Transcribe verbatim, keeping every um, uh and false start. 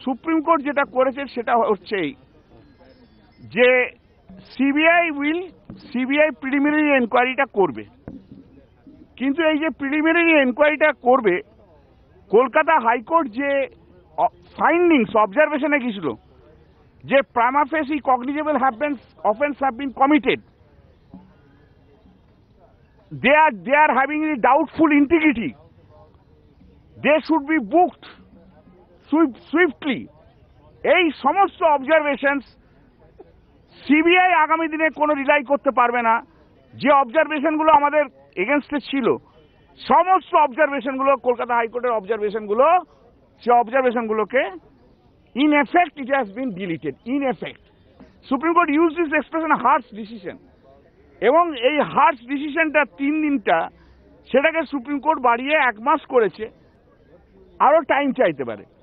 Supreme court যেটা করেছে সেটা হচ্ছে যে সিবিআই উইল সিবিআই প্রিলিমিনারি এনকোয়ারিটা করবে, কিন্তু এই যে প্রিলিমিনারি এনকোয়ারিটা করবে কলকাতা হাইকোর্ট যে ফাইন্ডিংস অবজারভেশনে গিয়েছিল যে prima facie cognizable havens offence have been committed, they are they are having a doubtful integrity, they should be booked swiftly. এই সমস্ত অবজারভেশনস সিবিআই আগামী দিনে কোনো রিলাই করতে পারবে না। যে অবজারভেশনগুলো আমাদের এগেনস্টে ছিল সমস্ত অবজারভেশনগুলো কলকাতা হাইকোর্টের অবজারভেশনগুলো সে অবজারভেশনগুলোকে in effect it has been deleted. In effect supreme court use this expression harsh decision, এবং এই হার্শ ডিসিশনটা তিন দিনটা সেটাকে সুপ্রিম কোর্ট বাড়িয়ে এক মাস করেছে, আরো টাইম চাইতে পারে।